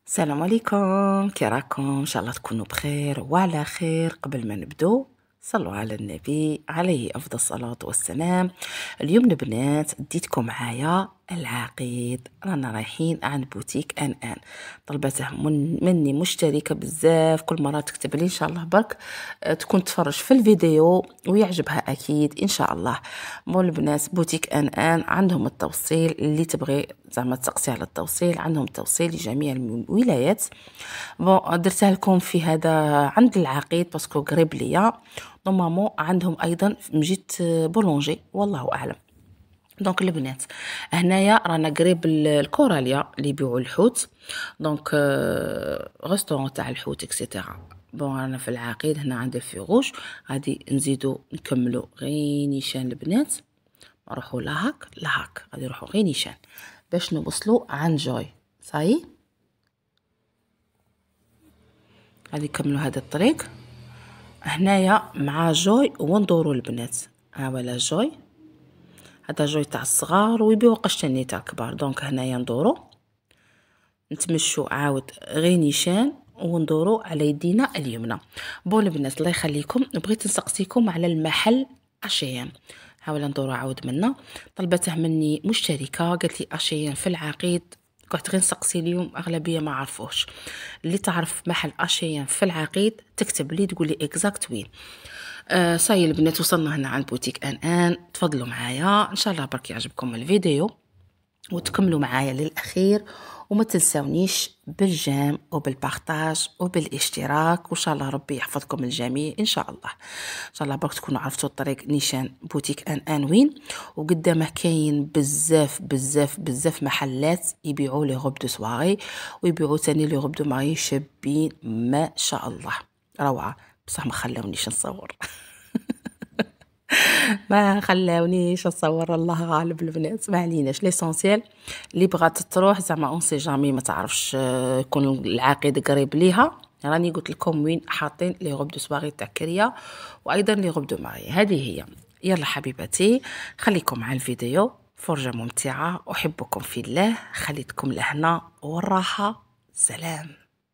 السلام عليكم، كي راكم؟ ان شاء الله تكونوا بخير وعلى خير. قبل ما نبدو صلوا على النبي عليه افضل الصلاه والسلام. اليوم البنات ديتكم معايا العقيد، رانا رايحين عند بوتيك ان طلبته مني مشتركه بزاف، كل مره تكتب لي ان شاء الله برك تكون تفرج في الفيديو ويعجبها اكيد ان شاء الله. مول البنات بوتيك ان عندهم التوصيل، اللي تبغي زعما تسقسي على التوصيل عندهم توصيل لجميع الولايات. بون درتها لكم في هذا عند العقيد باسكو قريب ليا. نورمالمون عندهم ايضا مجيت بولونجي والله اعلم. دونك البنات هنايا رانا قريب الكوراليا اللي يبيعوا الحوت، دونك ريستورون تاع الحوت اكسيتيرا. بون رانا في العقيد هنا عند الفيروش، غادي نزيدو نكملو غير نيشان البنات، نروحو لهاك غادي نروحو غير نيشان باش نوصلو عند جوي. صاي غادي نكملو هذا الطريق هنايا مع جوي وندورو البنات. ها ولا جوي، هذا جوي تاع الصغار ويبيعوا قشطني تاع الكبار. دونك هنايا ندورو نتمشوا عاود غير نيشان وندورو على يدينا اليمنى. بون البنات الله يخليكم، بغيت نسقسيكم على المحل اشيان. حاول ندورو عاود منا، طلبته مني مشتركه قالت لي اشيان في العقيد. قعدت غير نسقسي اليوم، اغلبيه ما عرفوش. اللي تعرف محل اشيان في العقيد تكتب لي تقول لي اكزاكت وين. صاي البنات وصلنا هنا عند بوتيك ان تفضلوا معايا ان شاء الله برك يعجبكم الفيديو وتكملوا معايا للاخير، وما تنسونيش بالجيم وبالبارتاج وبالاشتراك، وان شاء الله ربي يحفظكم الجميع ان شاء الله. ان شاء الله برك تكونوا عرفتوا الطريق نيشان بوتيك ان وين. وقدامه كاين بزاف بزاف بزاف محلات يبيعوا لي غوب دو سواري ويبيعوا تاني لي غوب دو ماري شابين ما شاء الله روعه. بصح ما خلاونيش نصور ما خلاونيش نصور، الله غالب البنات ما عليناش. ليسونسيال اللي بغات تروح زعما اون سي جامي ما تعرفش يكون العقيد قريب ليها، راني قلت لكم وين حاطين لي غوب دو سواغي تاع كريا وايضا لي غوب دو ماري. هذه هي. يلا حبيباتي خليكم مع الفيديو، فرجة ممتعة، احبكم في الله، خليتكم الهنا والراحة. سلام.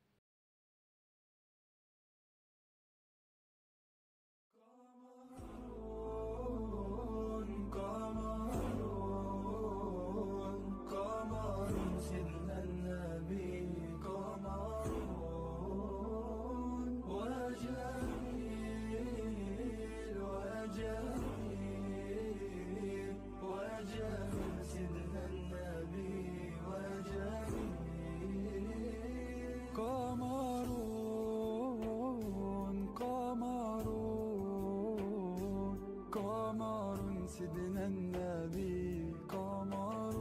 سيدنا النبي قمر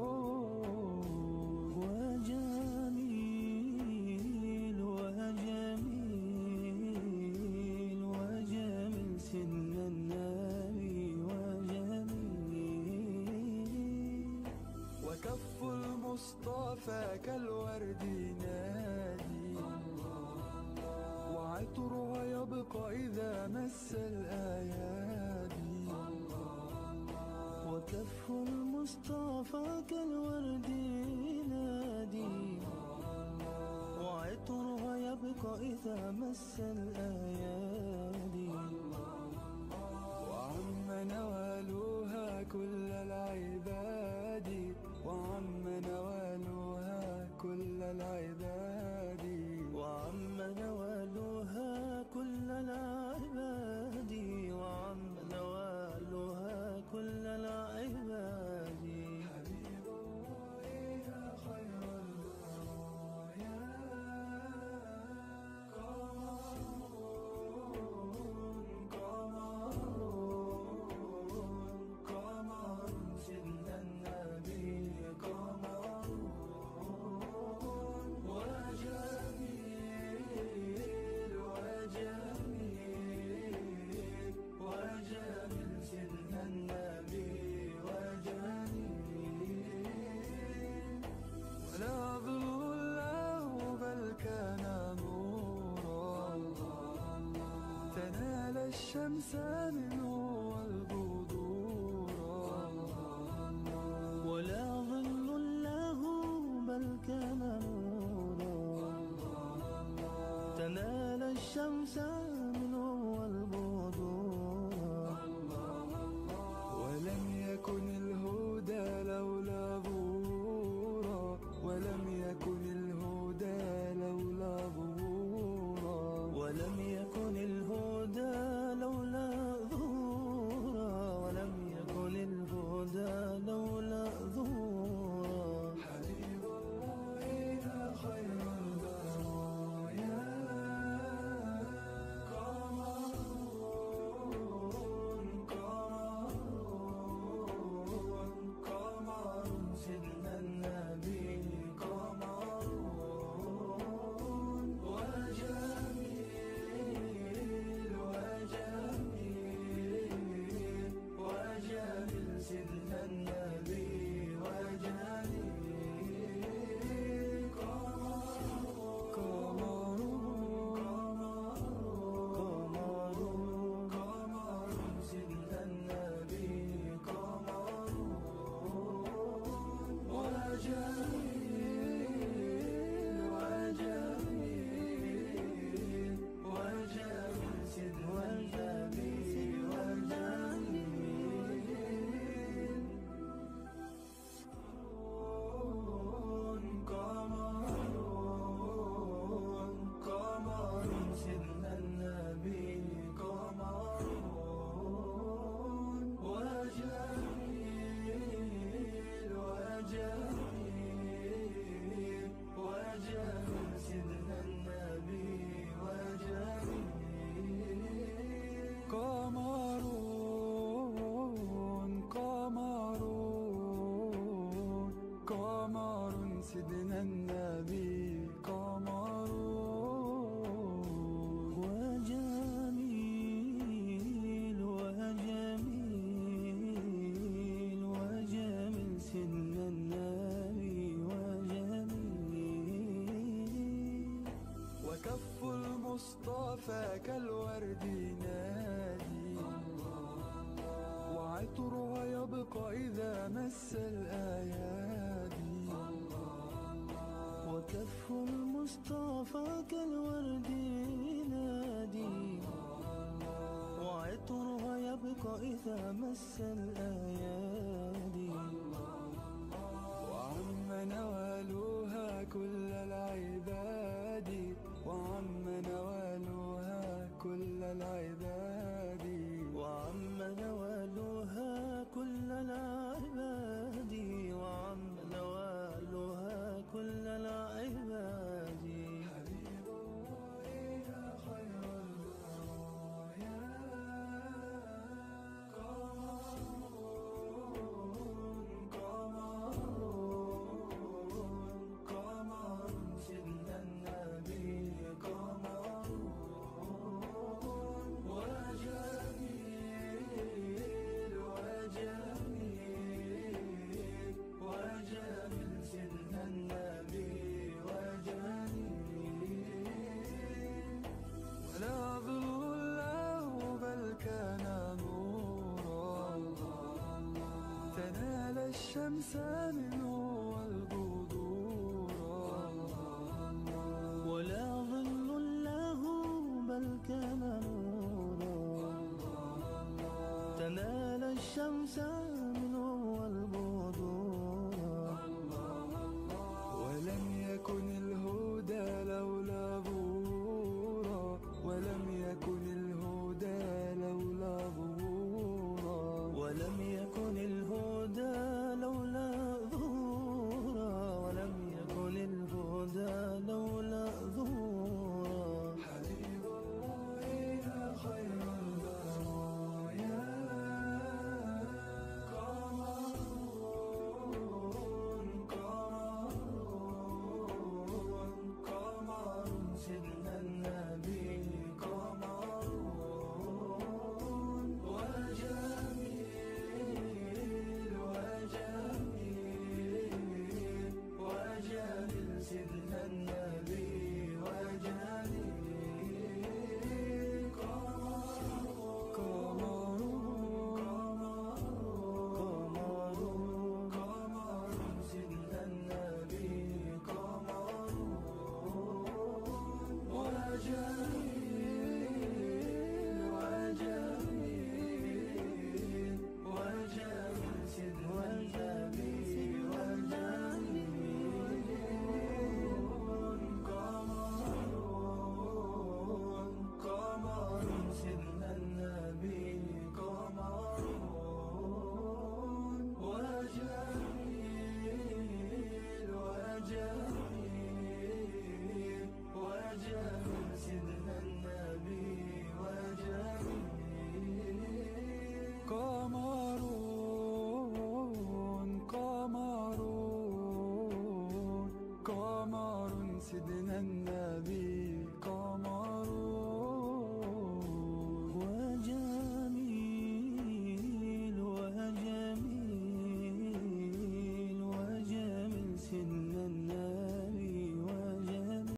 وجميل وجميل وجميل سيدنا النبي وجميل وكف المصطفى كالورد نادي وعطرها يبقى إذا مس الأيادي وكف المصطفى كالورد نادي وعطرها يبقى إذا مس الأيادي وعم نوالها كل العباد وعم نوالها كل العباد وعم نوالها كل العباد وعم نوالها كل العباد حبيب الله يا خير البرايا قمر سيدنا النبي قمر وجميل وجميل وجميل سيدنا النبي وجميل ولا ظل له بل كان نورا تنال الشمس منه والبدورا ولا ظل له بل كان نورا الشمس منه والبدور ولم يكن الهدى لولا ظهورا ولم يكن الهدى لولا ظهورا ولم يكن الهدى لولا ظهورا ولم يكن الهدى لولا ظهورا حبيب الله يا خير البرايا قمر سيدنا النبي قمر وجميل وجميل وجميل سيدنا النبي وجميل قمر سيدنا النبي قمر وجميل وجميل وجميل سيدنا النبي وجميل قمر سيدنا النبي قمر وجميل وجميل وجميل سيدنا النبي وجميل قمر سيدنا النبي قمر وجميل وجميل وجميل سيدنا النبي وجميل وكف المصطفى كالورد نادي وعطرها يبقى إذا مس الأيادي وكف المصطفى كالورد نادي وعطرها يبقى إذا مس الأيادي وعم نوالها كل العباد وعم نوالها كل العباد وعم نوالها كل العباد وعم نوالها كل العباد حبيب الله يا خير البرايا قمر سيدنا النبي قمر وجميل وجميل وجميل سيدنا النبي وجميل ولا ظل له بل كان نورا تنال الشمس منه والبدور ولا ظل له بل كان نورا تنال الشمس منه والبدور ولم يكن الهدى لولا ظهورا ولم يكن الهدى لولا ظهورا ولم يكن الهدى لولا ظهورا ولم يكن الهدى لولا ظهورا حبيب الله يا خير البرايا قمر سيدنا النبي قمر وجميل وجميل وجميل سيدنا النبي